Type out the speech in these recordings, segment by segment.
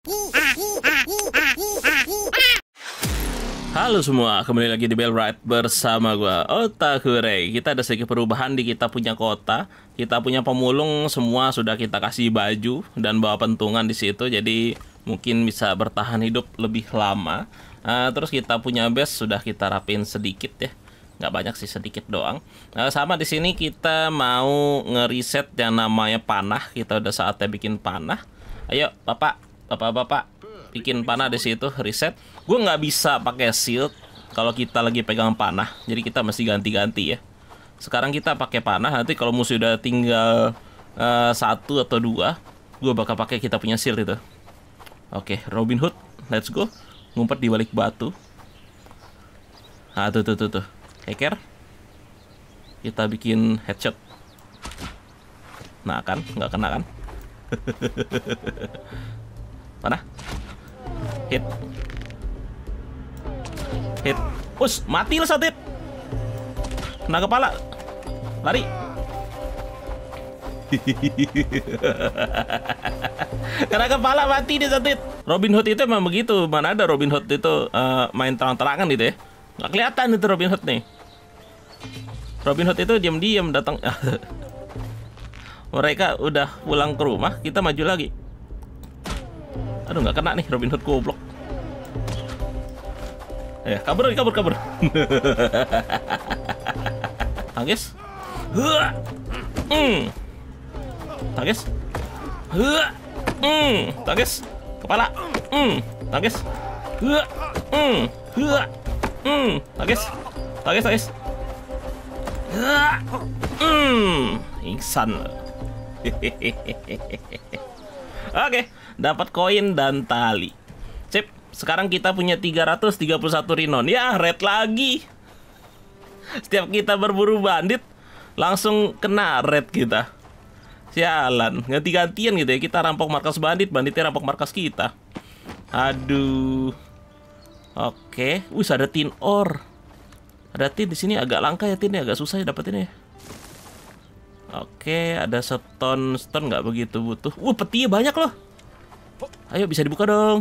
Halo semua, kembali lagi di Bellride bersama gua Otakure. Kita ada sedikit perubahan di kita punya kota. Kita punya pemulung semua sudah kita kasih baju dan bawa pentungan di situ, jadi mungkin bisa bertahan hidup lebih lama. Terus kita punya base sudah kita rapin sedikit ya, nggak banyak sih, sedikit doang. Sama di sini kita mau ngeriset yang namanya panah. Kita udah saatnya bikin panah. Ayo bapak bikin panah di situ, reset. Gue nggak bisa pakai shield kalau kita lagi pegang panah, jadi kita mesti ganti-ganti ya. Sekarang kita pakai panah, nanti kalau musuh udah tinggal 1 atau 2, gue bakal pakai kita punya shield itu. Oke, Robin Hood, let's go. Ngumpet di balik batu. Tuh. Hacker. Kita bikin headshot. Nah kan, nggak kena kan? Mana? Hit. Us, mati lo satu hit. Kena kepala. Lari. Kena kepala, mati dia satu hit. Robin Hood itu emang begitu. Mana ada Robin Hood itu main terang-terangan gitu ya. Nggak kelihatan itu Robin Hood nih. Robin Hood itu diam-diam datang. Mereka udah pulang ke rumah, kita maju lagi. Aduh, nggak kena nih Robin Hood, goblok. Kabur. Tangkis. Tangkis. Tangkis. Kepala. Tangkis. Tangkis. Ingsan. Oke, dapat koin dan tali. Sip, sekarang kita punya 331 Rhinon. Ya, red lagi. Setiap kita berburu bandit, langsung kena red kita. Sialan, ganti-gantian gitu ya. Kita rampok markas bandit, banditnya rampok markas kita. Aduh. Oke, ada tin ore. Ada tin di sini, agak langka ya tinnya, agak susah ya dapetinnya ya. Oke, ada stone nggak begitu butuh. Peti banyak loh. Ayo, bisa dibuka dong.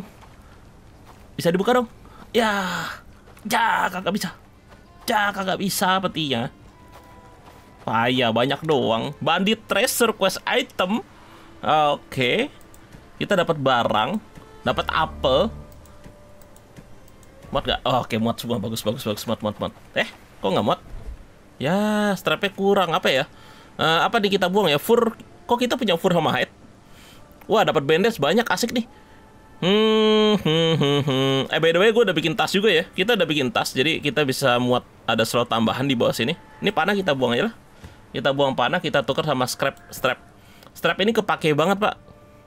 Ya, kagak bisa petinya. Payah, banyak doang. Bandit treasure quest item. Oke. Kita dapat barang, dapat apel. Mod gak? Oke, mod semua, bagus mod. Kok nggak mod? Ya, strapnya kurang, apa ya? Apa nih kita buang ya? Fur. Kok kita punya fur sama hide? Wah, dapat bandage banyak, asik nih. By the way, gue udah bikin tas juga ya. Kita udah bikin tas, jadi kita bisa muat ada slot tambahan di bawah sini. Ini panah kita buang aja lah. Kita buang panah, kita tukar sama strap. Strap ini kepake banget, Pak.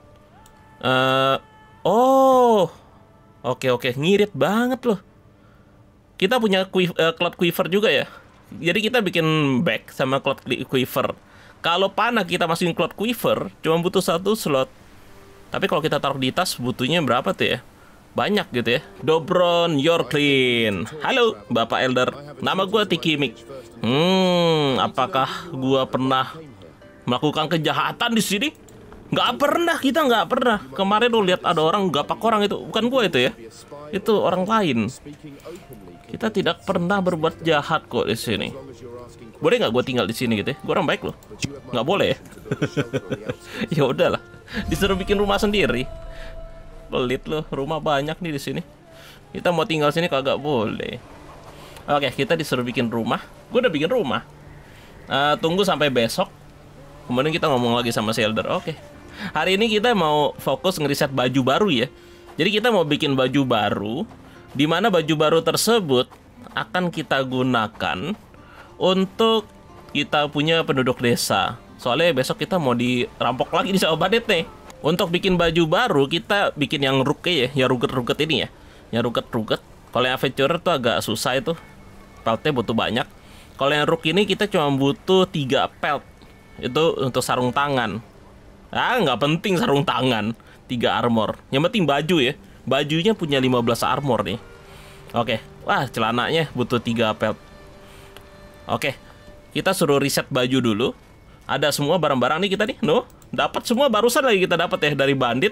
Oke, ngirit banget loh. Kita punya cloud quiver juga ya. Jadi kita bikin bag sama cloud quiver. Kalau panah kita masukin cloud quiver, cuma butuh 1 slot. Tapi kalau kita taruh di tas, butuhnya berapa tuh ya? Banyak gitu ya. Dobron, you're clean. Halo, Bapak Elder. Nama gue Tiki Mik. Apakah gue pernah melakukan kejahatan di sini? Kita nggak pernah. Kemarin lu lihat ada orang gapak orang itu, bukan gue itu ya. Itu orang lain. Kita tidak pernah berbuat jahat kok di sini. Boleh nggak gue tinggal di sini gitu ya? Gue orang baik loh. Nggak boleh ya? Ya udahlah. Disuruh bikin rumah sendiri. Pelit loh, rumah banyak nih di sini. Kita mau tinggal sini kagak boleh. Oke, kita disuruh bikin rumah. Gue udah bikin rumah. Tunggu sampai besok. Kemudian kita ngomong lagi sama si Elder. Oke. Hari ini kita mau fokus ngeriset baju baru ya. Jadi kita mau bikin baju baru, di mana baju baru tersebut akan kita gunakan untuk kita punya penduduk desa. Soalnya besok kita mau dirampok lagi di sama bandit nih. Untuk bikin baju baru, kita bikin yang ruget ya. Yang ruget-ruget ini ya. Yang ruget-ruget. Kalau yang adventurer tuh agak susah itu. Peltnya butuh banyak. Kalau yang rug ini kita cuma butuh 3 pelt. Itu untuk sarung tangan. Nggak penting sarung tangan. 3 armor. Yang penting baju ya. Bajunya punya 15 armor nih. Oke. Wah, celananya butuh 3 pelt. Oke. Kita suruh riset baju dulu. Ada semua barang-barang nih kita nih. Dapat semua barusan lagi kita dapat ya dari bandit.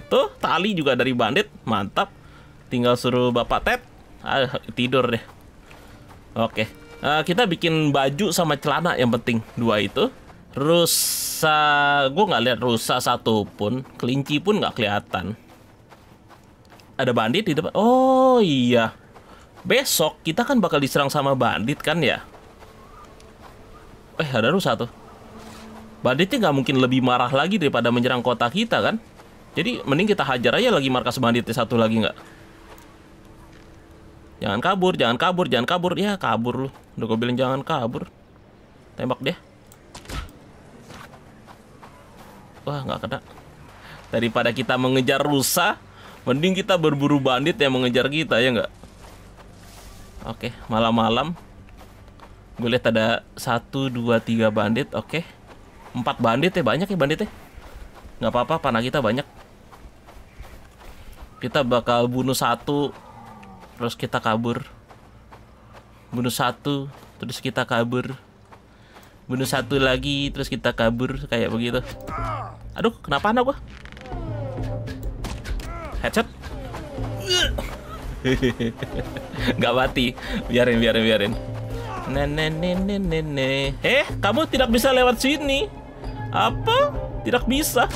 Tuh, tali juga dari bandit. Mantap. Tinggal suruh Bapak Ted tidur deh. Oke. Kita bikin baju sama celana yang penting. 2 itu. Rusa, gue nggak lihat rusa satu pun. Kelinci pun nggak kelihatan. Ada bandit di depan. Oh iya. Besok kita kan bakal diserang sama bandit kan ya? Ada rusa tuh. Banditnya nggak mungkin lebih marah lagi daripada menyerang kota kita kan? Jadi mending kita hajar aja lagi markas banditnya satu lagi nggak? Jangan kabur, jangan kabur, jangan kabur. Ya kabur lu. Udah gue bilang jangan kabur. Tembak dia. Wah nggak kena. Daripada kita mengejar rusa, mending kita berburu bandit yang mengejar kita ya nggak? Oke, malam-malam. Gue lihat ada 1, 2, 3 bandit. Oke. 4 bandit ya, banyak ya banditnya. Nggak apa-apa, panah kita banyak. Kita bakal bunuh 1, terus kita kabur. Bunuh 1, terus kita kabur. Bunuh 1 lagi, terus kita kabur. Kayak begitu. Aduh, kenapa anak gua? Headshot. Nggak mati. Biarin. Nenek. Kamu tidak bisa lewat sini. Apa? Tidak bisa.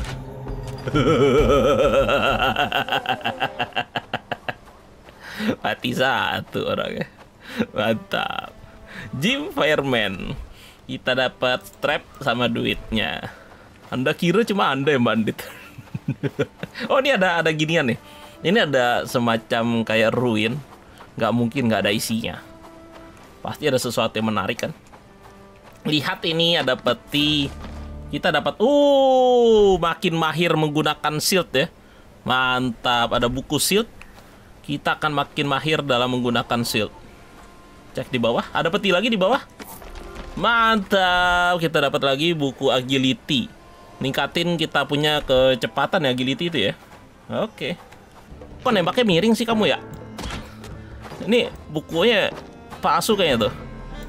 Mati 1 orangnya. Mantap. Jim Fireman. Kita dapat strap sama duitnya. Anda kira cuma Anda yang bandit. Oh, ini ada ginian nih. Ini ada semacam kayak ruin. Nggak mungkin nggak ada isinya. Pasti ada sesuatu yang menarik kan. Lihat ini ada peti. Kita dapat makin mahir menggunakan shield ya. Mantap, ada buku shield. Kita akan makin mahir dalam menggunakan shield. Cek di bawah, ada peti lagi di bawah. Mantap, kita dapat lagi buku agility. Ningkatin kita punya kecepatan ya, agility itu ya. Oke. Kok nembaknya miring sih kamu ya? Ini bukunya palsu kayaknya tuh.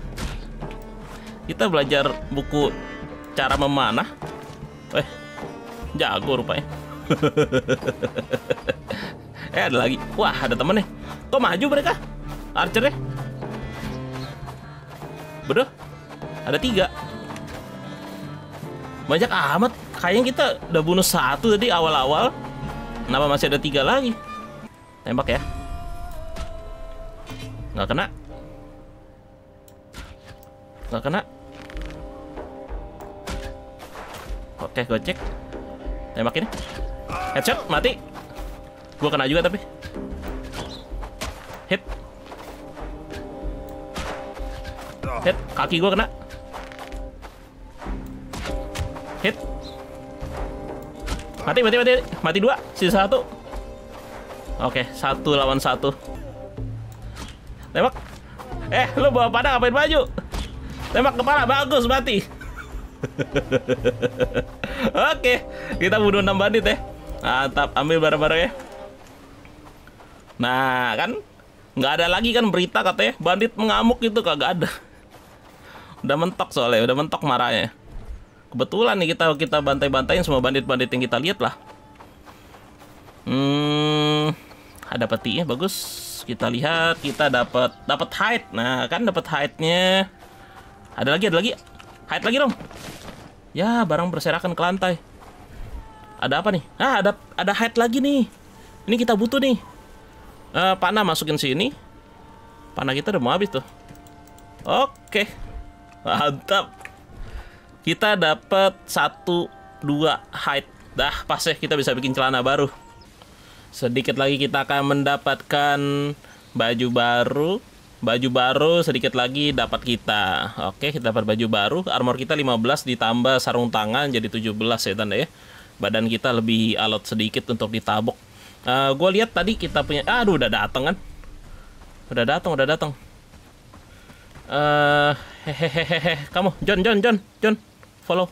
Kita belajar buku cara memanah. Jago rupanya. Ada lagi. Wah, ada temen nih. Kok maju mereka? Archernya. Bener. Ada 3. Banyak amat. Kayaknya kita udah bunuh 1 tadi awal-awal. Kenapa masih ada 3 lagi? Tembak ya. Nggak kena. Nggak kena. Oke, gue cek. Tembak ini. Headshot, mati. Gue kena juga tapi. Hit. Hit, kaki gue kena. Hit. Mati 2, sisa 1. Oke, 1 lawan 1. Tembak. Lu bawa panah ngapain baju? Tembak kepala, bagus, mati. Oke, kita bunuh 6 bandit ya. Mantap, ambil barang-barang ya. Nah, kan nggak ada lagi kan berita katanya bandit mengamuk itu, kagak ada. Udah mentok soalnya, udah mentok marahnya. Kebetulan nih kita bantai-bantain semua bandit-bandit yang kita lihat lah. Ada petinya bagus. Kita lihat, kita dapat hide. Nah, kan dapat hide-nya. Ada lagi. Hide lagi dong. Ya, barang berserakan ke lantai. Ada apa nih? Ada hide lagi nih. Ini kita butuh nih. Panah masukin sini. Panah kita udah mau habis tuh. Oke. Mantap. Kita dapat 1, 2 hide. Dah, pas ya, kita bisa bikin celana baru. Sedikit lagi kita akan mendapatkan baju baru. Baju baru sedikit lagi dapat kita. Oke, kita dapat baju baru. Armor kita 15 ditambah sarung tangan jadi 17 ya tanda ya. Badan kita lebih alot sedikit untuk ditabok. Gue lihat tadi kita punya. Aduh, udah datang kan? Udah datang. Hehehe. Kamu, John. Follow.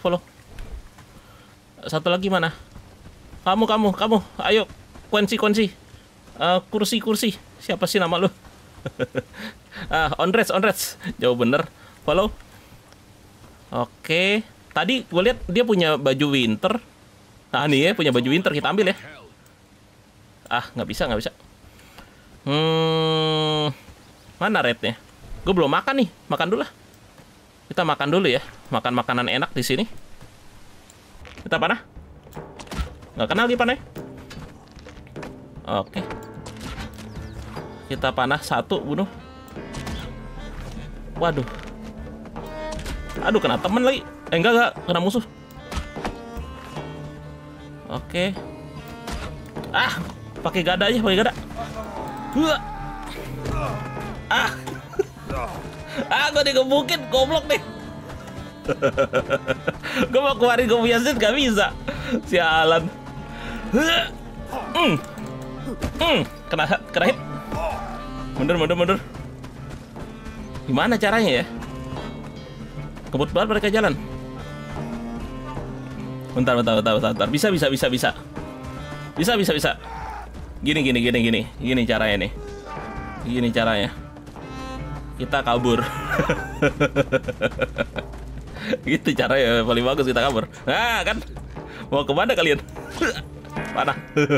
Satu lagi mana? Kamu. Ayo, kunci. Kursi. Siapa sih nama lu? On reds. Jauh bener. Follow. Oke. Tadi gue lihat dia punya baju winter. Nah, nih ya, punya baju winter, kita ambil ya. Ah, nggak bisa, nggak bisa. Mana rednya? Gue belum makan nih. Makan dulu lah. Kita makan dulu ya. Makan makanan enak di sini. Kita panah. Nggak kenal lagi panah. Oke. Kita panah satu, bunuh. Waduh. Aduh, kena temen lagi. Enggak, kena musuh. Oke. Ah, pakai gada aja, pakai gada. Ah. Gue digebukin, goblok nih. Gue mau keluarin gue punya set, gak bisa. Sialan. Kena hit. Mundur. Gimana caranya ya? Kebut banget mereka jalan. Bentar. Bisa. Gini caranya nih. Gini caranya. Kita kabur. Gitu caranya paling bagus, kita kabur. Nah kan. Mau kemana kalian? Panah.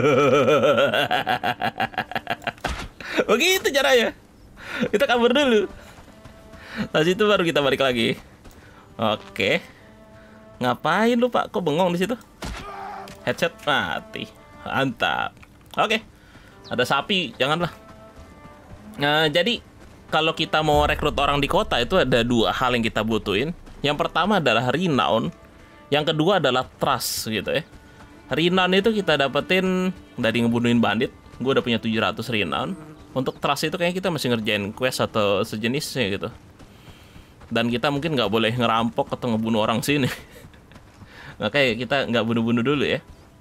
Begitu caranya. Kita kabur dulu. Habis itu baru kita balik lagi. Oke. Ngapain lu, Pak? Kok bengong di situ? Headset mati. Mantap. Oke. Ada sapi, janganlah. Nah, jadi kalau kita mau rekrut orang di kota itu ada dua hal yang kita butuhin. Yang pertama adalah renown. Yang kedua adalah trust gitu ya. Renown itu kita dapetin dari ngebunuhin bandit. Gue udah punya 700 renown. Untuk trust itu kayaknya kita masih ngerjain quest atau sejenisnya gitu. Dan kita mungkin nggak boleh ngerampok atau ngebunuh orang sini. Makanya kita nggak bunuh-bunuh dulu ya.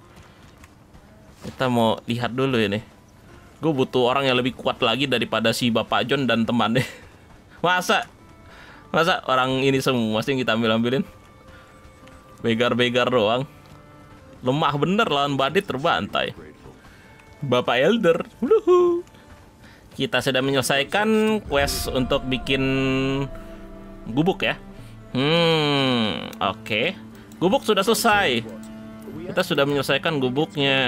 Kita mau lihat dulu ini. Gue butuh orang yang lebih kuat lagi daripada si Bapak John dan temannya. Masa orang ini semua sih kita ambilin. Begar-begar doang. Lemah bener lawan bandit terbantai. Bapak Elder. Wuhu. Kita sudah menyelesaikan quest untuk bikin gubuk ya. Oke. Gubuk sudah selesai. Kita sudah menyelesaikan gubuknya.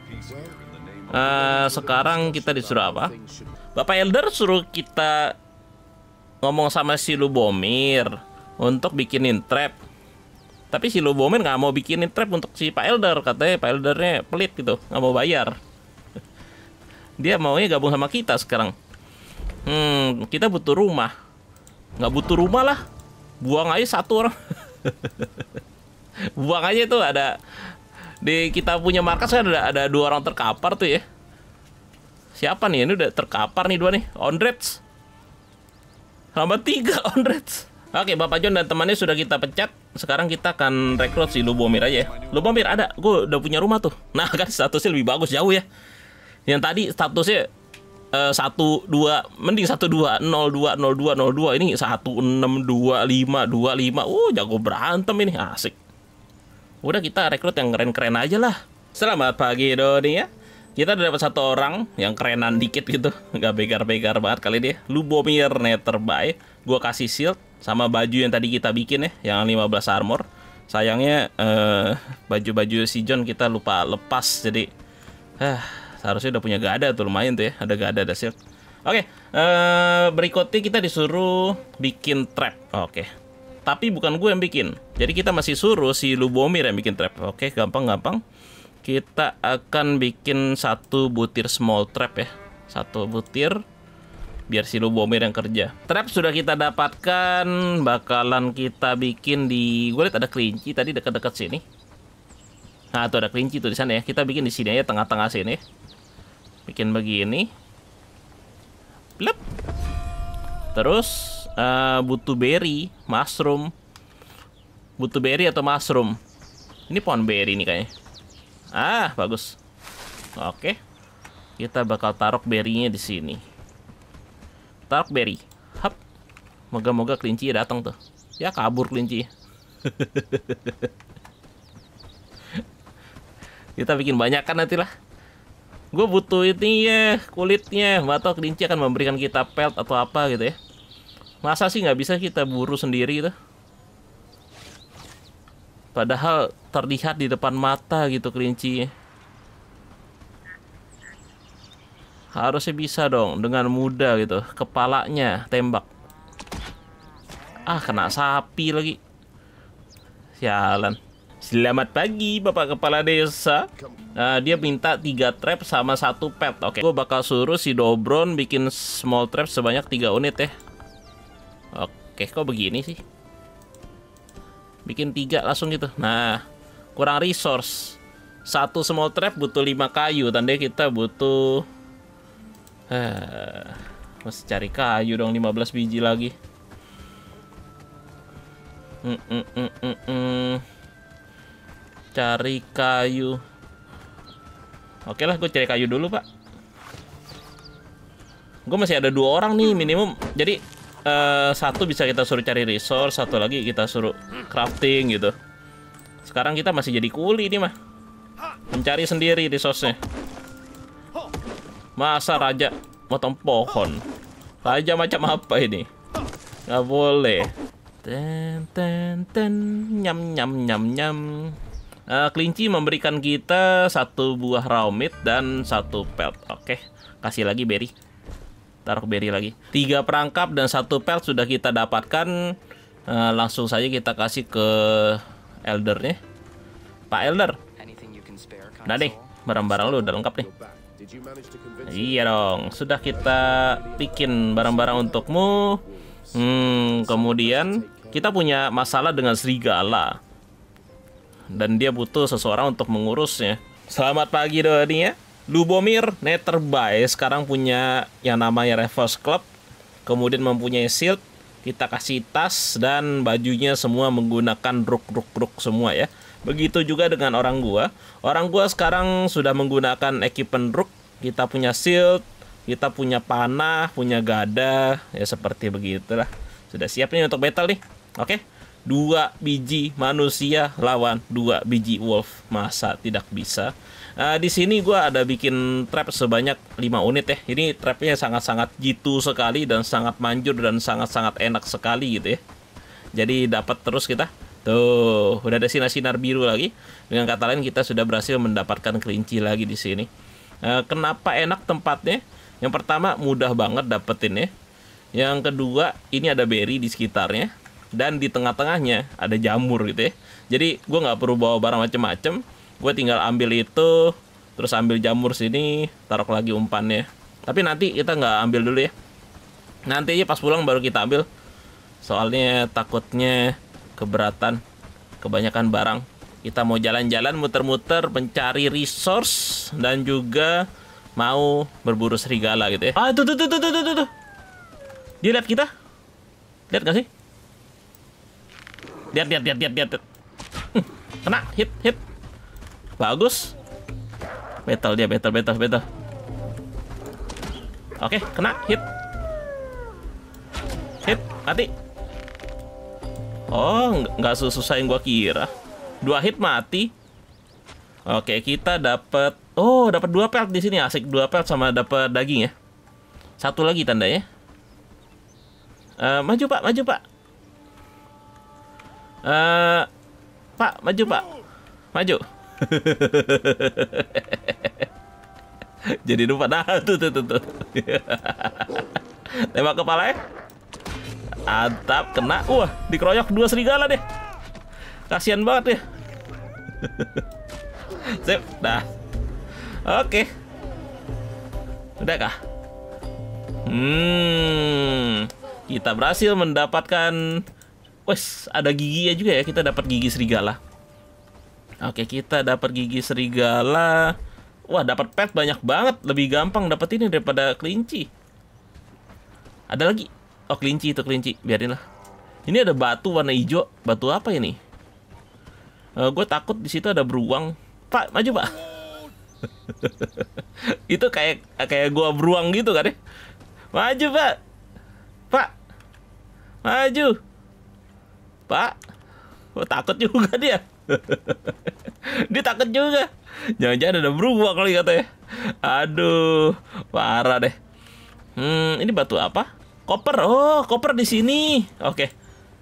Sekarang kita disuruh apa? Bapak Elder suruh kita ngomong sama si Lubomir untuk bikinin trap. Tapi si Lubomir nggak mau bikinin trap untuk si Pak Elder. Katanya Pak Eldernya pelit gitu, nggak mau bayar. Dia maunya gabung sama kita sekarang. Kita butuh rumah. Nggak butuh rumah lah. Buang aja satu orang. Buang aja itu ada. Di kita punya markas kan ada dua orang terkapar tuh ya. Siapa nih? Ini udah terkapar nih dua nih. Ondrets. Tambah 3 Ondrets. Oke, Bapak John dan temannya sudah kita pecat. Sekarang kita akan rekrut si Lubomir aja ya. Lubomir ada. Gue udah punya rumah tuh. Nah kan statusnya lebih bagus jauh ya. Yang tadi statusnya 1, 2, mending 1, 2, 0, 2, 0, 2, 0, 2. Ini 1, 6, 2, 5, 2, 5. Jago berantem ini, asik. Udah kita rekrut yang keren-keren aja lah. Selamat pagi Doni ya. Kita udah dapat satu orang yang kerenan dikit gitu. Gak begar-begar banget kali dia. Lubomir Netherby. Gua kasih shield sama baju yang tadi kita bikin ya, yang 15 armor. Sayangnya baju-baju si John kita lupa lepas. Jadi seharusnya udah punya gada tuh, lumayan tuh ya. Ada gada, ada shield. Oke, berikutnya kita disuruh bikin trap. Oke. Tapi bukan gue yang bikin. Jadi kita masih suruh si Lubomir yang bikin trap. Oke, gampang-gampang. Kita akan bikin 1 butir small trap ya. 1 butir. Biar si Lubomir yang kerja. Trap sudah kita dapatkan. Bakalan kita bikin di... Gue lihat ada kelinci tadi dekat-dekat sini. Nah, tuh ada kelinci tuh di sana ya. Kita bikin di sini aja, tengah-tengah sini. Bikin begini. Plep. Terus butuh berry, mushroom. Butuh berry atau mushroom. Ini pohon berry nih kayaknya. Bagus. Oke. Kita bakal taruh berry-nya di sini. Taruh berry. Hap. Moga-moga kelinci datang tuh. Ya kabur kelinci. Kita bikin banyak kan nanti lah. Gue butuh ini ya, kulitnya. Atau kelinci akan memberikan kita pelt atau apa gitu ya. Masa sih nggak bisa kita buru sendiri gitu? Padahal terlihat di depan mata gitu kelinci. Harusnya bisa dong dengan mudah gitu. Kepalanya tembak. Ah, kena sapi lagi. Sialan. Selamat pagi Bapak Kepala Desa. Dia minta 3 trap sama 1 pet. Oke, gue bakal suruh si Dobron bikin small trap sebanyak 3 unit ya. Oke, kok begini sih? Bikin 3 langsung gitu. Nah, kurang resource. 1 small trap butuh 5 kayu. Tandanya kita butuh mesti cari kayu dong, 15 biji lagi. Cari kayu. Oke lah, gue cari kayu dulu, Pak. Gue masih ada 2 orang nih minimum. Jadi satu bisa kita suruh cari resource, satu lagi kita suruh crafting gitu. Sekarang kita masih jadi kuli nih mah. Mencari sendiri resource-nya. Masa raja motong pohon? Raja macam apa ini? Gak boleh. Nyam nyam nyam nyam. Kelinci memberikan kita 1 buah raw meat dan 1 pelt. Oke, kasih lagi berry. Taruh berry lagi. 3 perangkap dan 1 pelt sudah kita dapatkan. Langsung saja kita kasih ke eldernya. Pak Elder, udah deh, barang-barang lu udah lengkap nih. Iya dong, sudah kita bikin barang-barang untukmu. Kemudian kita punya masalah dengan serigala. Dan dia butuh seseorang untuk mengurusnya. Selamat pagi Doni ya. Lubomir Netherbay sekarang punya yang namanya Reverse Club. Kemudian mempunyai shield. Kita kasih tas dan bajunya semua menggunakan ruk semua ya. Begitu juga dengan orang gua. Orang gua sekarang sudah menggunakan equipment ruk. Kita punya shield, kita punya panah, punya gada. Ya seperti begitulah. Sudah siap nih untuk battle nih. Oke. 2 biji manusia lawan 2 biji wolf. Masa tidak bisa? Di sini gue ada bikin trap sebanyak 5 unit ya. Ini trapnya sangat-sangat jitu sekali dan sangat manjur dan sangat-sangat enak sekali gitu ya. Jadi dapat terus kita. Tuh, udah ada sinar-sinar biru lagi. Dengan kata lain kita sudah berhasil mendapatkan kelinci lagi di sini. Kenapa enak tempatnya? Yang pertama mudah banget dapetin ya. Yang kedua ini ada berry di sekitarnya. Dan di tengah-tengahnya ada jamur gitu ya. Jadi gue nggak perlu bawa barang macem-macem. Gue tinggal ambil itu, terus ambil jamur sini, taruh lagi umpannya. Tapi nanti kita nggak ambil dulu ya. Nanti aja pas pulang baru kita ambil. Soalnya takutnya keberatan, kebanyakan barang. Kita mau jalan-jalan muter-muter mencari resource dan juga mau berburu serigala gitu ya. Ah, tuh. Dia lihat kita? Lihat gak sih? Lihat. Kena, hit. Bagus. Battle dia, battle. Oke, kena, hit. Mati. Oh, nggak susah yang gua kira. 2 hit mati. Oke, kita dapat. Oh, dapat 2 pelt di sini. Asik, 2 pelt sama dapat daging ya. 1 lagi tandanya. Maju pak. Pak, maju. Jadi lupa. Nah, tuh. Tembak kepala ya. Antap, kena. Wah, dikeroyok 2 serigala deh. Kasian banget ya. Sip, dah. Oke. Udah kah? Kita berhasil mendapatkan. Wes, ada giginya juga ya. Kita dapat gigi serigala. Oke, kita dapat gigi serigala. Wah, dapat pet banyak banget. Lebih gampang dapat ini daripada kelinci. Ada lagi. Oh, kelinci itu kelinci. Biarin lah. Ini ada batu warna hijau. Batu apa ini? Gue takut di situ ada beruang. Pak, maju pak. Itu kayak gua beruang gitu kan ya. Maju pak. Pak. Maju. Pak. Oh, takut juga dia. Dia takut juga. Jangan-jangan ada beruang kali katanya. Aduh, parah deh. Ini batu apa? Koper. Oh, koper di sini. Oke,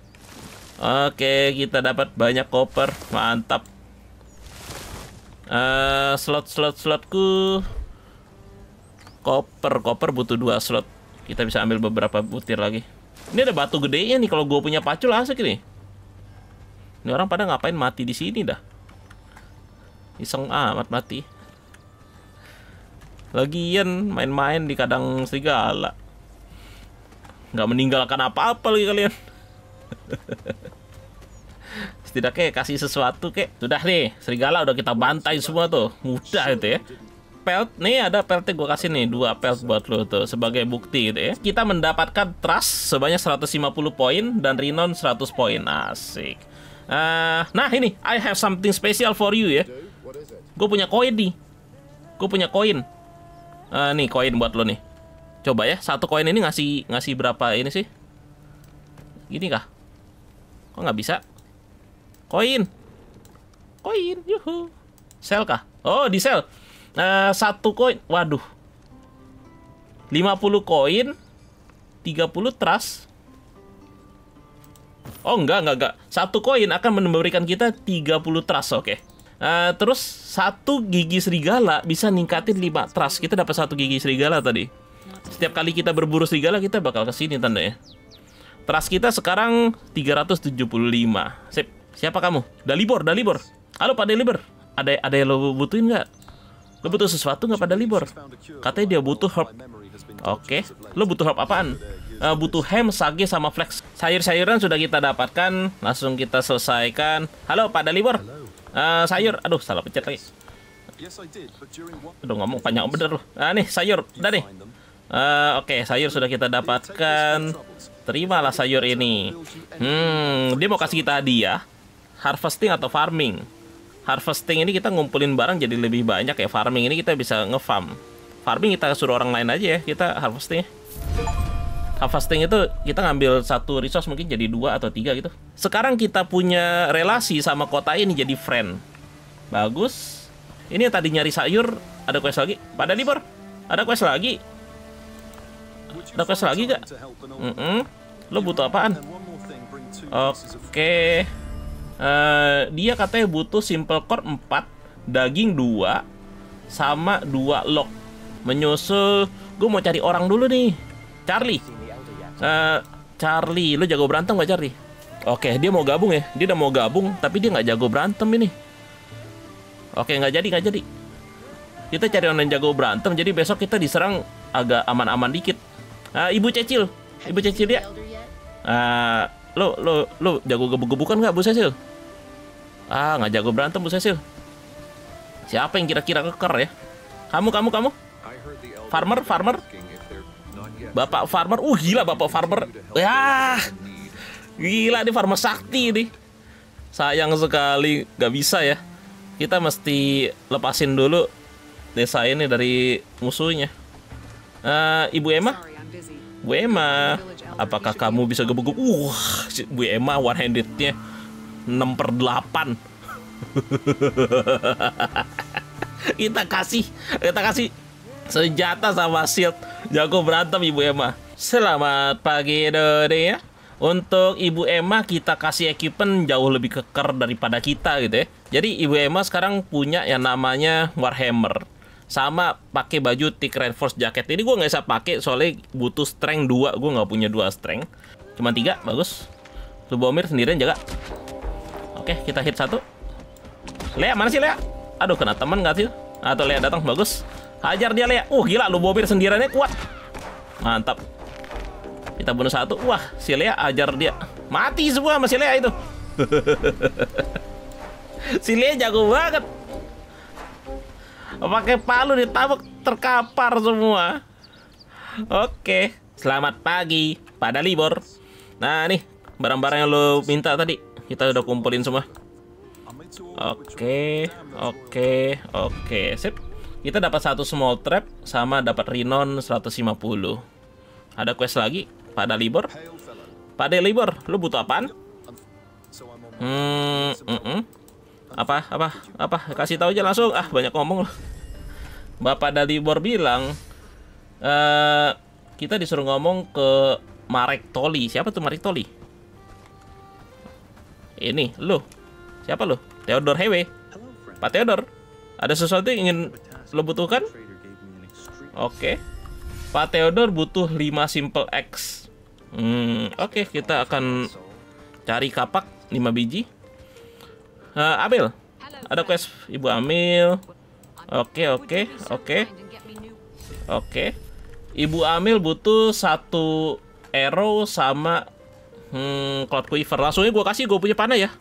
kita dapat banyak koper. Mantap. Slotku. Koper butuh 2 slot. Kita bisa ambil beberapa butir lagi. Ini ada batu gedenya nih, kalau gue punya pacul asik nih. Ini orang pada ngapain mati di sini dah? Iseng amat mati. Lagian main-main di kandang serigala. Nggak meninggalkan apa-apa lagi kalian. Setidaknya kasih sesuatu kek. Sudah nih, serigala udah kita bantai semua tuh. Mudah itu ya. Pelt, nih ada peltnya gue kasih nih 2 pelt buat lo tuh sebagai bukti gitu ya. Kita mendapatkan trust sebanyak 150 poin dan renown 100 poin. Asik. Nah ini, I have something special for you ya. Gue punya koin nih. Gue punya koin. Nih koin buat lo nih. Coba ya, 1 koin ini ngasih berapa ini sih? Gini kah? Kok nggak bisa? Koin, yuhu. Sel kah? Oh di sel. 1 koin, waduh. 50 koin, 30 trust. Oh enggak. 1 koin akan memberikan kita 30 trust, oke. Terus 1 gigi serigala bisa ningkatin 5 trust. Kita dapat 1 gigi serigala tadi. Setiap kali kita berburu serigala kita bakal kesini tandanya. Trust kita sekarang 375. Sip. Siapa kamu? Dalibor. Halo Pak Dalibor. Ada yang lo butuhin nggak? Lo butuh sesuatu nggak pada Libor? Katanya dia butuh herb. Oke, lo butuh herb apaan? Butuh ham, sage, sama flex. Sayur-sayuran sudah kita dapatkan. Langsung kita selesaikan. Halo Pak Dalibor. Sayur, aduh salah pencet lagi. Aduh ngomong panjang bener loh. Nih sayur, udah nih. Oke, sayur sudah kita dapatkan. Terimalah sayur ini. Dia mau kasih kita hadiah. Harvesting atau farming? Harvesting ini kita ngumpulin barang jadi lebih banyak ya. Farming ini kita bisa nge-farm. Farming kita suruh orang lain aja ya. Kita harvesting. Harvesting itu kita ngambil 1 resource mungkin jadi 2 atau 3 gitu. Sekarang kita punya relasi sama kota ini jadi friend. Bagus. Ini yang tadi nyari sayur. Ada quest lagi. Pada Libor. Ada quest lagi. Ada quest lagi gak? Lo butuh apaan? Oke. Dia katanya butuh simple core 4, daging 2, sama 2 log. Menyusul. Gue mau cari orang dulu nih. Charlie. Charlie, lo jago berantem gak Charlie? Oke, dia mau gabung ya. Dia udah mau gabung, tapi dia nggak jago berantem ini. Oke, nggak jadi. Kita cari orang yang jago berantem, jadi besok kita diserang agak aman-aman dikit. Ibu Cecil ya. Lo jago gebuk-gebukan nggak Bu Cecil? Nggak jago berantem Bu Cecil. Siapa yang kira-kira keker ya? Kamu. Farmer. Bapak farmer. Gila Bapak farmer. Ya. Gila nih farmer sakti nih. Sayang sekali nggak bisa ya. Kita mesti lepasin dulu desa ini dari musuhnya. Ibu Emma? Bu Emma, apakah kamu bisa gebuk-gebuk? Bu Emma one-handednya 6/8. Kita kasih senjata sama shield. Jago berantem Ibu Emma. Selamat pagi Dode ya. Untuk Ibu Emma kita kasih equipment jauh lebih keker daripada kita gitu ya. Jadi Ibu Emma sekarang punya yang namanya Warhammer. Sama pakai baju thick reinforced jacket. Ini gue nggak bisa pakai soalnya butuh strength 2. Gue nggak punya 2 strength. Cuma 3, bagus. Lubomir sendirian jaga. Oke, kita hit 1. Lea, mana sih Lea? Aduh, kena teman nggak sih? Atau Lea datang, bagus. Hajar dia Lea. Gila, Lubomir sendiriannya kuat. Mantap. Kita bunuh 1. Wah, si Lea ajar dia. Mati semua sama si Lea itu. Si Lea jago banget. Pakai palu ditabuk terkapar semua. Oke, selamat pagi pada Libor. Nah nih barang-barang yang lo minta tadi kita udah kumpulin semua. Oke, sip. Kita dapat 1 small trap sama dapat renown 150. Ada quest lagi pada Libor. Pada Libor, lo butuh apaan? Apa? Kasih tahu aja langsung. Banyak ngomong loh. Bapak Dalibor bilang kita disuruh ngomong ke Marek Toli. Siapa tuh Marek Toli? Ini lo. Siapa lo? Theodor Hewe. Pak Theodor, ada sesuatu yang ingin lo butuhkan? Oke. Pak Theodore butuh 5 simple X. Oke, kita akan cari kapak 5 biji. Amil, ada quest Ibu Amil. Oke. Ibu Amil butuh 1 arrow sama Cloud Quiver. Langsungnya gue kasih, gue punya panah ya.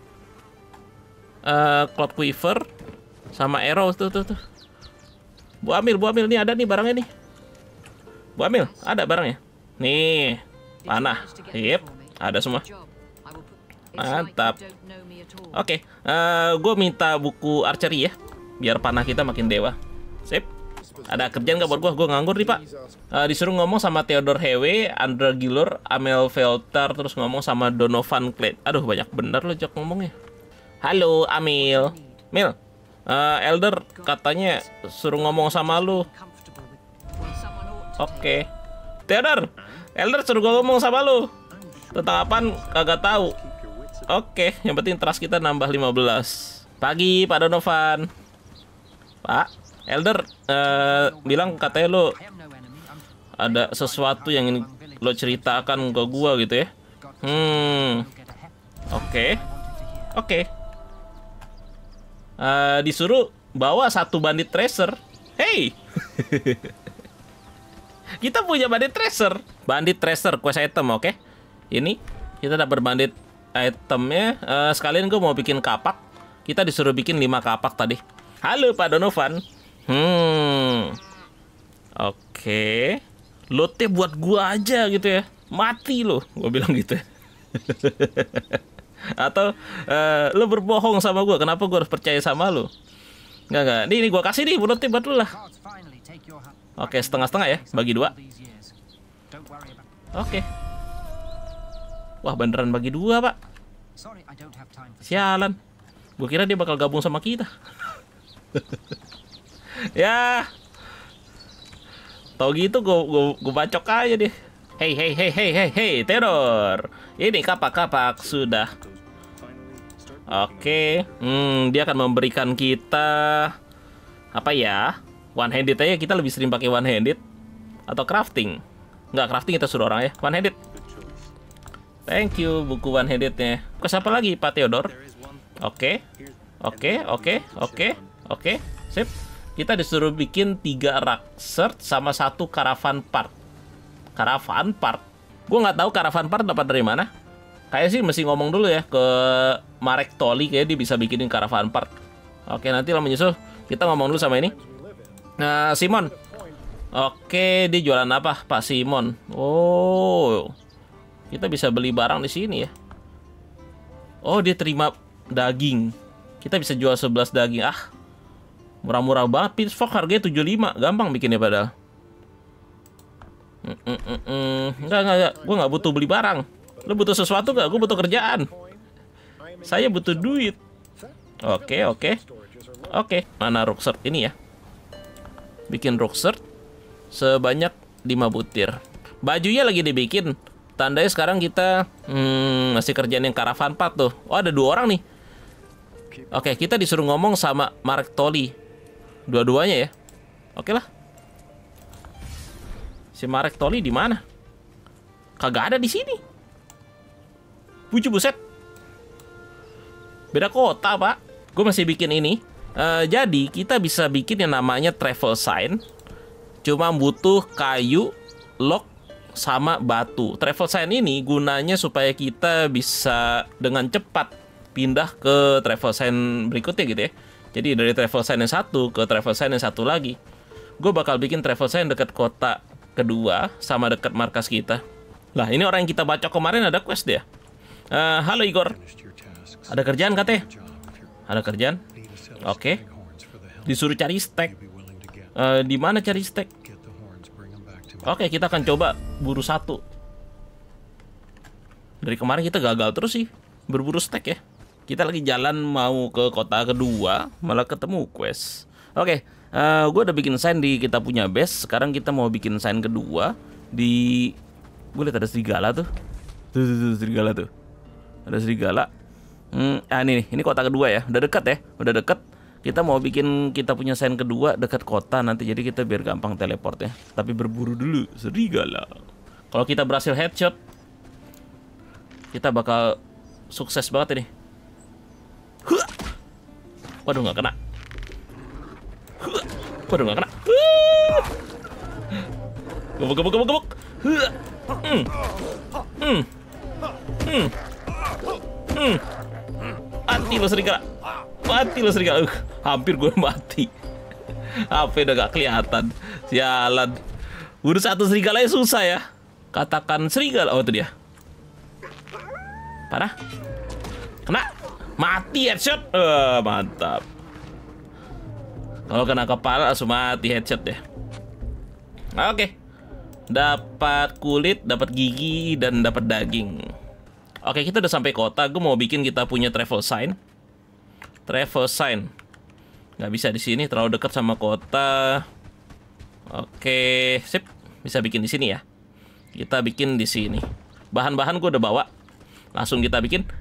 Cloud Quiver sama arrow tuh. Bu Amil, ini ada nih barangnya nih. Bu Amil, ada barangnya. Nih, panah. Yep, ada semua. Mantap. Oke, gue minta buku archery ya, biar panah kita makin dewa. Sip. Ada kerjaan nggak buat gue? Gue nganggur nih, Pak. Disuruh ngomong sama Theodore Hewe, Andra Gilor, Amel Veltar, terus ngomong sama Donovan Clay. Aduh, banyak bener lo Jok ngomongnya. Halo, Amil. Mil, Elder katanya suruh ngomong sama lu. Oke. Theodore, Elder suruh ngomong sama lu. Tentang apaan kagak tahu. Oke, yang penting trust kita nambah 15. Pagi, Pak Donovan. Pak, Elder bilang katanya lo ada sesuatu yang ingin lo ceritakan ke gua gitu ya. Oke. Disuruh bawa 1 bandit tracer. Hey. Kita punya bandit tracer. Bandit tracer quest item, oke. Ini kita dapat bandit itemnya. Sekalian gue mau bikin kapak. Kita disuruh bikin 5 kapak tadi. Halo Pak Donovan. Oke. Lootnya buat gua aja gitu ya. Mati lo, gue bilang gitu ya. Atau lo berbohong sama gue. Kenapa gue harus percaya sama lo? Enggak. Ini gue kasih nih lootnya buat lo lah. Oke, setengah-setengah ya, bagi 2. Oke. Wah, beneran bagi 2, Pak. Sialan. Gue kira dia bakal gabung sama kita. Ya. Tau gitu gue bacok aja deh. Hey, Theodore. Ini kapak sudah. Oke. Dia akan memberikan kita apa ya? One handed aja, kita lebih sering pakai one handed atau crafting. Nggak, crafting kita suruh orang ya. One handed. Thank you buku one handednya. Quest apa lagi Pak Theodore? Oke. Sip. Kita disuruh bikin 3 Raksert sama 1 caravan part. Gue nggak tahu caravan part dapat dari mana. Kayak sih mesti ngomong dulu ya ke Marek Toli, kayak dia bisa bikinin caravan part. Oke, nanti lo menyusul. Kita ngomong dulu sama ini. Nah, Simon. Oke, dia jualan apa, Pak Simon? Oh, kita bisa beli barang di sini ya. Oh, dia terima daging. Kita bisa jual 11 daging. Murah-murah banget. Pitchfork harganya 75. Gampang bikinnya padahal. Enggak. Gue nggak butuh beli barang. Lo butuh sesuatu nggak? Gue butuh kerjaan. Saya butuh duit. Oke. Mana Rocksert ini ya? Bikin Rocksert sebanyak 5 butir. Bajunya lagi dibikin. Tandanya sekarang kita masih kerjaan yang caravan part tuh. Oh, ada 2 orang nih. Oke, kita disuruh ngomong sama Marek Toli. Dua-duanya ya. Oke lah. Si Marek Toli di mana? Kagak ada di sini. Buset. Beda kota, Pak. Gue masih bikin ini. Jadi kita bisa bikin yang namanya travel sign. Cuma butuh kayu, log, sama batu. Travel sign ini gunanya supaya kita bisa dengan cepat pindah ke travel sign berikutnya gitu ya. Jadi dari travel sign yang satu ke travel sign yang satu lagi. Gue bakal bikin travel sign dekat kota kedua sama dekat markas kita. Lah, ini orang yang kita baca kemarin ada quest dia. Halo Igor. Ada kerjaan katanya? Ada kerjaan? Oke. Disuruh cari stack. Di mana cari stack? Oke, kita akan coba buru 1. Dari kemarin kita gagal terus sih berburu stack ya. Kita lagi jalan mau ke kota kedua, malah ketemu quest. Oke, gue udah bikin sign di kita punya base. Sekarang kita mau bikin sign kedua di... Gue lihat ada serigala tuh. Tuh, serigala tuh. Ada serigala. Ini kota kedua ya. Udah dekat ya. Udah deket. Kita mau bikin kita punya sign kedua dekat kota nanti, jadi kita biar gampang teleportnya. Tapi berburu dulu serigala. Kalau kita berhasil headshot, kita bakal sukses banget ini. Waduh, nggak kena. Waduh, nggak kena. Gebuk. Mati lo serigala. Hampir gue mati. HP udah gak kelihatan. Sialan. Udah satu serigala susah ya. Katakan serigala. Oh, itu dia. Parah. Kena. Mati headshot. Mantap. Kalau kena kepala langsung mati headshot ya. Oke. Dapat kulit, dapat gigi, dan dapat daging. Oke, kita udah sampai kota. Gue mau bikin kita punya travel sign. Travel sign. Nggak bisa di sini, terlalu dekat sama kota. Oke, sip. Bisa bikin di sini ya. Kita bikin di sini. Bahan-bahan gue udah bawa. Langsung kita bikin.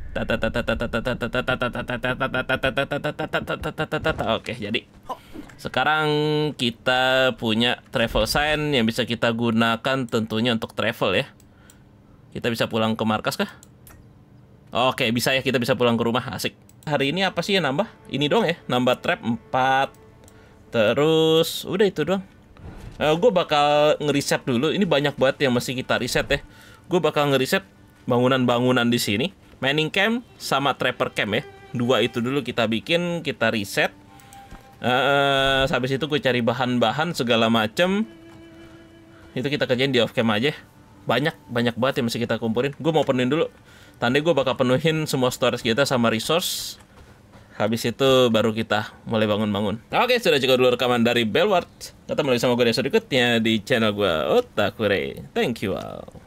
Oke, jadi sekarang kita punya travel sign yang bisa kita gunakan tentunya untuk travel ya. Kita bisa pulang ke markas kah? Oke, bisa ya, kita bisa pulang ke rumah. Asik. Hari ini apa sih yang nambah? Ini doang ya, nambah trap 4. Terus udah itu doang. Gue bakal ngeriset dulu. Ini banyak banget yang mesti kita riset ya. Gue bakal ngeriset bangunan-bangunan di sini, mining camp sama trapper camp ya. Dua itu dulu kita bikin, kita riset. Habis itu gue cari bahan-bahan segala macem. Itu kita kerjain di off cam aja. Banyak banget yang mesti kita kumpulin. Gue mau penuhin dulu. Tadi gue bakal penuhin semua storage kita sama resource. Habis itu baru kita mulai bangun-bangun. Oke, sudah cukup dulu rekaman dari Belward. Ketemu lagi sama gue di episode berikutnya di channel gue Otakure. Thank you all.